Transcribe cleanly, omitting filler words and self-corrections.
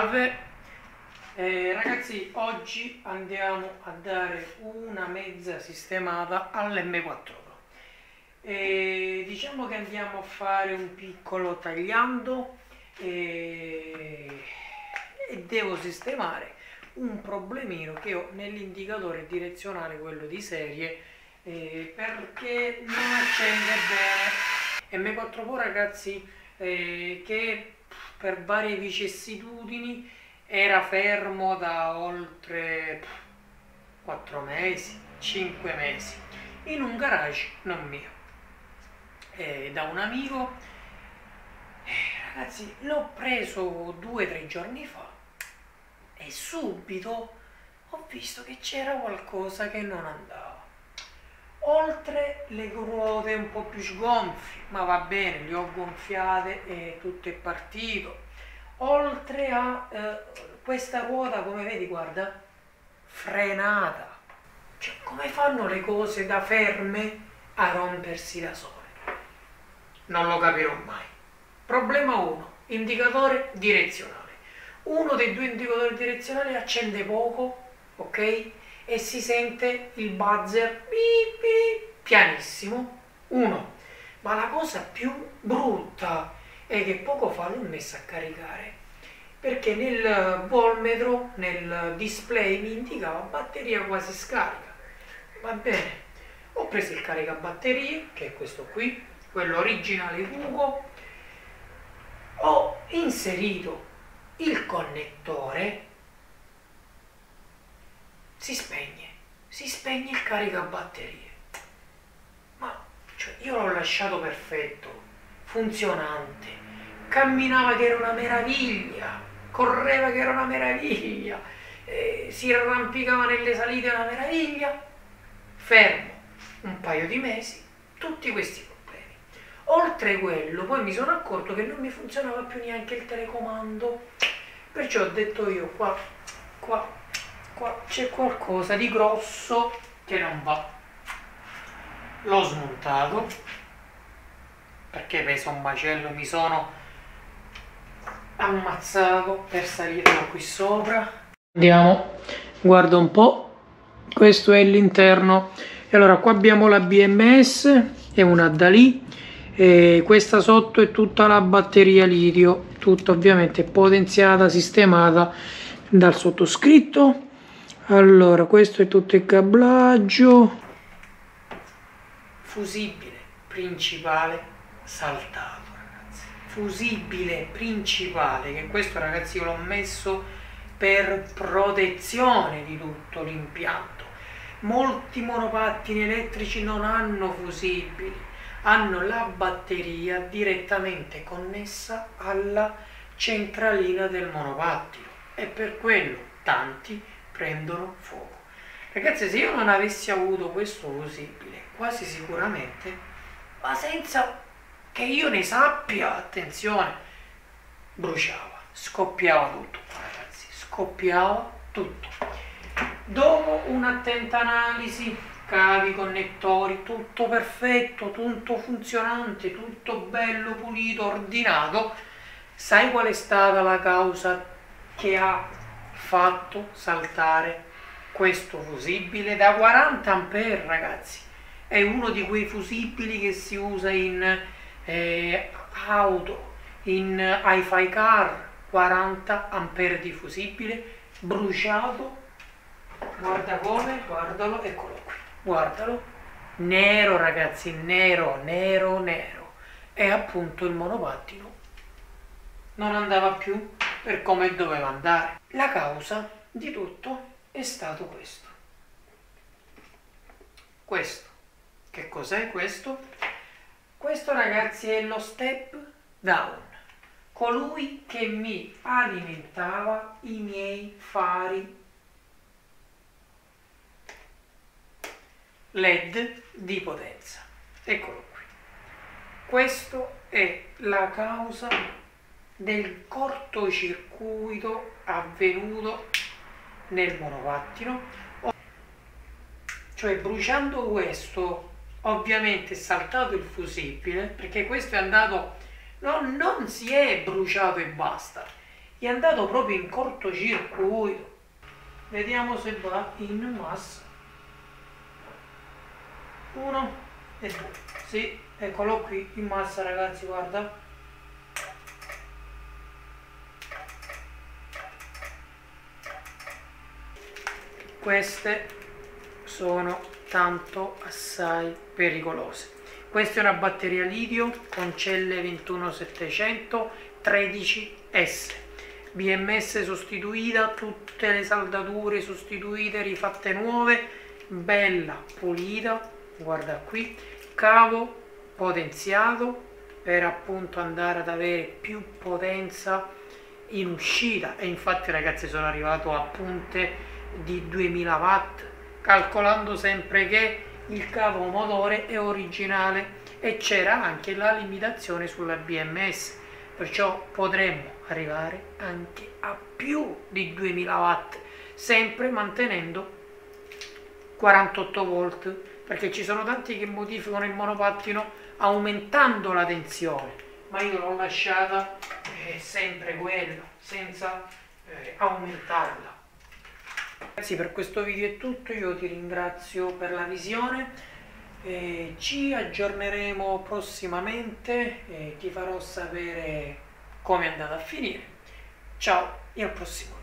Salve, ragazzi, oggi andiamo a dare una mezza sistemata all'M4 Pro. Diciamo che andiamo a fare un piccolo tagliando e devo sistemare un problemino che ho nell'indicatore direzionale, quello di serie, perché non accende bene. M4 Pro, ragazzi, che per varie vicissitudini era fermo da oltre 4 mesi, 5 mesi, in un garage non mio, da un amico. Ragazzi, l'ho preso 2 o 3 giorni fa e subito ho visto che c'era qualcosa che non andava. Oltre le ruote un po' più sgonfie, ma va bene, le ho gonfiate e tutto è partito. Oltre a questa ruota, come vedi, guarda, frenata. Cioè, come fanno le cose da ferme a rompersi da sole? Non lo capirò mai. Problema 1, indicatore direzionale. Uno dei 2 indicatori direzionali accende poco, ok? E si sente il buzzer beep, beep, pianissimo. 1. Ma la cosa più brutta è che poco fa l'ho messa a caricare, perché nel volmetro, nel display, mi indicava batteria quasi scarica. Va bene, ho preso il caricabatterie, che è questo qui, quello originale Fugo, ho inserito il connettore, si spegne il caricabatterie. Ma cioè, io l'ho lasciato perfetto, funzionante, camminava che era una meraviglia, correva che era una meraviglia, si arrampicava nelle salite una meraviglia. Fermo un paio di mesi, tutti questi problemi. Oltre quello, poi mi sono accorto che non mi funzionava più neanche il telecomando, perciò ho detto io, qua c'è qualcosa di grosso che non va. L'ho smontato, perché pesa un macello, mi sono ammazzato per salire da qui sopra. Andiamo, guarda un po', questo è l'interno. E allora qua abbiamo la BMS e una da lì, e questa sotto è tutta la batteria litio, tutta ovviamente potenziata, sistemata dal sottoscritto. Allora, questo è tutto il cablaggio. Fusibile principale saltato, ragazzi. Fusibile principale, che questo, ragazzi, io l'ho messo per protezione di tutto l'impianto. Molti monopattini elettrici non hanno fusibili, hanno la batteria direttamente connessa alla centralina del monopattino e per quello tanti prendono fuoco. Ragazzi, se io non avessi avuto questo fusibile, quasi sicuramente, ma senza che io ne sappia, attenzione, bruciava, scoppiava tutto, ragazzi, scoppiava tutto. Dopo un'attenta analisi, cavi, connettori, tutto perfetto, tutto funzionante, tutto bello, pulito, ordinato, sai qual è stata la causa che ha fatto saltare questo fusibile da 40 ampere, ragazzi? È uno di quei fusibili che si usa in auto, in hi-fi car, 40 ampere di fusibile, bruciato. Guarda come, guardalo, eccolo qui, guardalo, nero, ragazzi, nero, nero, nero. E appunto il monopattino non andava più per come doveva andare. La causa di tutto è stato questo. Questo, che cos'è questo? Questo, ragazzi, è lo step down, colui che mi alimentava i miei fari LED di potenza. Eccolo qui. Questo è la causa del cortocircuito avvenuto nel monopattino. Cioè, bruciando questo, ovviamente è saltato il fusibile, perché questo è andato, non si è bruciato e basta. è andato proprio in cortocircuito. Vediamo se va in massa. 1 e 2. Sì, eccolo qui in massa, ragazzi, guarda. Queste sono tanto assai pericolose. Questa è una batteria lidio con celle 21700 13S, BMS sostituita, tutte le saldature sostituite, rifatte nuove, bella pulita, guarda qui, cavo potenziato per appunto andare ad avere più potenza in uscita, e infatti ragazzi sono arrivato a punte di 2000 watt, calcolando sempre che il cavo motore è originale e c'era anche la limitazione sulla BMS, perciò potremmo arrivare anche a più di 2000 watt, sempre mantenendo 48 volt, perché ci sono tanti che modificano il monopattino aumentando la tensione, ma io l'ho lasciata sempre quella, senza aumentarla. Ragazzi, per questo video è tutto, io ti ringrazio per la visione, ci aggiorneremo prossimamente e ti farò sapere come è andata a finire. Ciao e al prossimo.